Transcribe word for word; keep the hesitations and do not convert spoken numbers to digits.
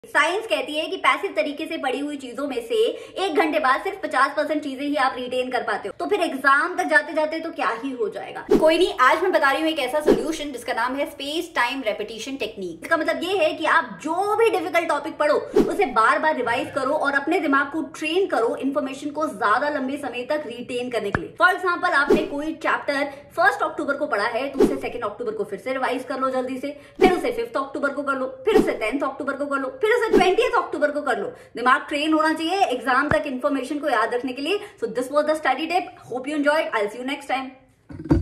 Science कहती है कि पैसिव तरीके से पढ़ी हुई चीजों में से एक घंटे बाद सिर्फ पचास परसेंट चीजें ही आप रिटेन कर पाते हो, तो फिर एग्जाम तक जाते जाते तो क्या ही हो जाएगा। कोई नहीं, आज मैं बता रही हूँ एक ऐसा सोल्यूशन जिसका नाम है स्पेस टाइम रेपिटेशन टेक्निक। इसका मतलब ये है कि आप जो भी डिफिकल्ट टॉपिक पढ़ो उसे बार बार रिवाइज करो और अपने दिमाग को ट्रेन करो इन्फॉर्मेशन को ज्यादा लंबे समय तक रिटेन करने के लिए। फॉर एग्जाम्पल, आपने कोई चैप्टर फर्स्ट अक्टूबर को पढ़ा है तो उसे सेकेंड अक्टूबर को फिर से रिवाइज कर लो जल्दी से, फिर उसे फिफ्थ अक्टूबर को कर लो, फिर उसे टेंथ अक्टूबर को कर लो, फिर उसे ट्वेंटिएथ अक्टूबर को कर लो। दिमाग ट्रेन होना चाहिए एग्जाम तक इंफॉर्मेशन को याद रखने के लिए। So this was the study tip. Hope you enjoyed. I will see you next time.